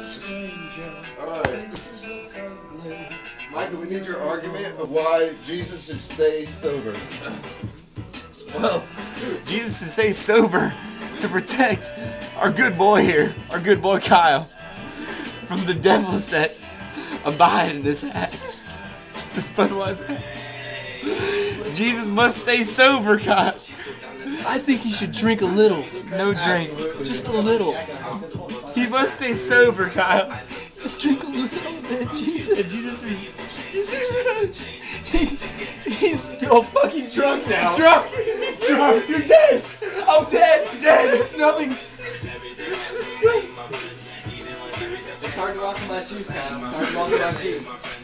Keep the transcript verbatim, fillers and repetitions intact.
Alright. Micah, we need your argument of why Jesus should stay sober. Well, Jesus should stay sober to protect our good boy here, our good boy Kyle, from the devils that abide in this hat, this Budweiser hat. Jesus must stay sober, Kyle. I think he should drink a little. No drink, Just a little. he must stay sober, Kyle. Just drink a little bit, Jesus. Jesus is He, he's oh fuck, he's drunk now. drunk. He's drunk. You're dead. I'm dead. He's dead. It's nothing. It's hard to walk in my shoes, Kyle. It's hard to walk in my shoes.